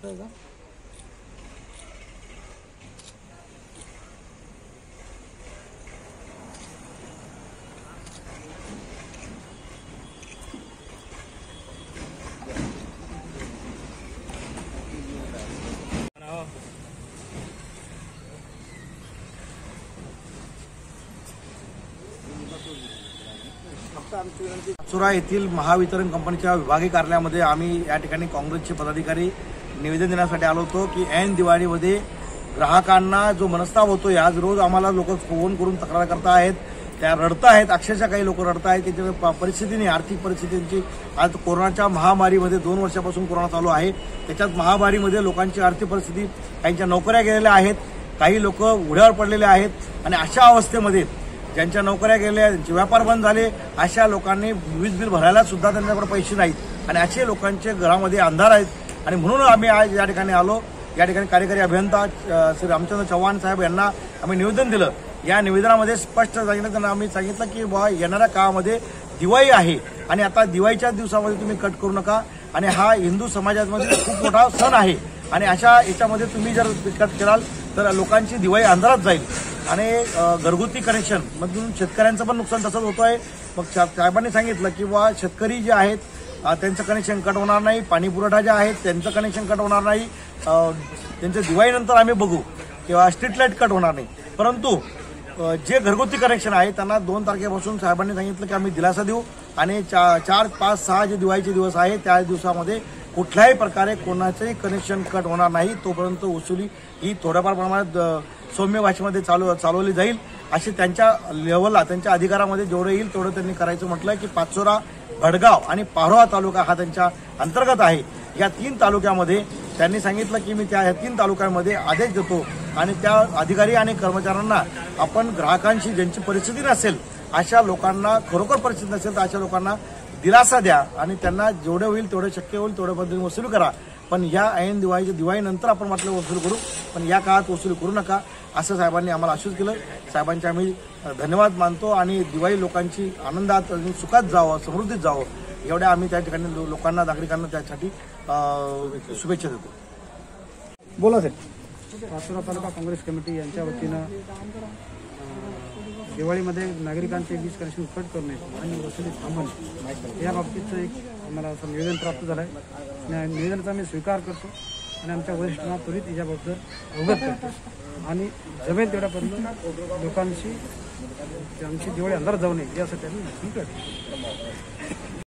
आहे का? पाचोरा येथील महावितरण कंपनीच्या विभागीय कार्यालयामध्ये आम्ही या ठिकाणी काँग्रेसचे पदाधिकारी निवेदन देण्यासाठी आलो होतो की ऐन दिवाळीमध्ये ग्राहकांना जो मनस्ताप होतो, आज रोज आम्हाला लोक फोन करून तक्रार करत आहेत, त्या रडत आहेत, अक्षरशः काही लोक रडत आहेत. त्याच्या परिस्थितीने आर्थिक परिस्थितींची आज कोरोनाच्या महामारीमध्ये 2 वर्षापासून कोरोना चालू आहे, त्याच्यात महामारीमध्ये लोकांची आर्थिक परिस्थिती, काहींच्या नोकऱ्या गेलेल्या आहेत, काही लोक उघड्यावर पडलेले आहेत आणि अशा अवस्थेमध्ये ज्यांच्या नोकऱ्या गेल्या, ज्यांचे व्यापार बंद झाले, अशा लोकांनी वीज बिल भरायला सुद्धा त्यांच्याकडे पैसे नाहीत आणि असे लोकांचे घरामध्ये अंधार आहेत. आणि म्हणून आम्ही आज या ठिकाणी आलो. या ठिकाणी कार्यकारी अभियंता श्री रामचंद्र चव्हाण साहेब यांना आम्ही निवेदन दिलं. या निवेदनामध्ये स्पष्ट सांगितलं, त्यांना आम्ही सांगितलं की बाबा येणाऱ्या काळामध्ये दिवाळी आहे आणि आता दिवाळीच्या दिवसामध्ये तुम्ही कट करू नका आणि हा हिंदू समाजामध्ये खूप मोठा सण आहे आणि अशा याच्यामध्ये तुम्ही जर कट कराल तर लोकांची दिवाळी अंधारात जाईल आणि घरगुती कनेक्शन मधून शेतकऱ्यांचं पण नुकसान तसंच होतं आहे. मग साहेबांनी सांगितलं की बाबा शेतकरी जे आहेत त्यांचं कनेक्शन कट होणार नाही, पाणी पुरवठा जे आहेत त्यांचं कनेक्शन कट होणार नाही, त्यांचं दिवाळीनंतर आम्ही बघू किंवा स्ट्रीट लाईट कट होणार नाही. परंतु जे घरगुती कनेक्शन आहे त्यांना 2 तारखेपासून साहेबांनी सांगितलं की आम्ही दिलासा देऊ आणि 4, 5, 6 जे दिवाळीचे दिवस आहे त्या दिवसामध्ये कुठल्याही प्रकारे कोणाचंही कनेक्शन कट होणार नाही. तोपर्यंत वसुली ही थोड्याफार प्रमाणात सौम्य भाषेमध्ये चालवली जाईल असे त्यांच्या लेवलला, त्यांच्या अधिकारामध्ये जेवढं येईल तेवढं त्यांनी करायचं म्हटलं की पाचोरा, भडगाव आणि पारोळा तालुका हा त्यांच्या अंतर्गत आहे. या 3 तालुक्यामध्ये त्यांनी सांगितलं की मी त्या 3 तालुक्यांमध्ये आदेश देतो आणि त्या अधिकारी आणि कर्मचाऱ्यांना आपण ग्राहकांशी ज्यांची परिस्थिती नसेल, अशा लोकांना खरोखर परिस्थिती नसेल तर अशा लोकांना दिलासा द्या आणि त्यांना जेवढे होईल तेवढे शक्य होईल तेवढ्या पद्धतीने वसूल करा. पण या ऐन दिवाळीनंतर आपण म्हटलं वसूल करू, पण या काळात वसूल करू नका असं साहेबांनी आम्हाला आश्वासन केलं. साहेबांचे आम्ही धन्यवाद मानतो आणि दिवाळी लोकांची आनंदात आणि सुखात जावं, समृद्धीत जावं एवढ्या आम्ही त्या ठिकाणी लोकांना, नागरिकांना त्यासाठी शुभेच्छा देतो. बोला साहेब. पाचोरा तालुका काँग्रेस कमिटी यांच्या वतीनं दिवाळीमध्ये नागरिकांचे वीज कनेक्शन कट करू नये आणि वसुली थांबवणे या बाबतीचं एक आम्हाला असं निवेदन प्राप्त झालं आहे. निवेदनाचा मी स्वीकार करतो आणि आमच्या वरिष्ठांना त्वरित याच्याबद्दल अवगत करतो आणि जमेल तेवढ्यापर्यंत लोकांची आमची दिवाळी अंधार जाऊ नये यासाठी आम्ही करतो.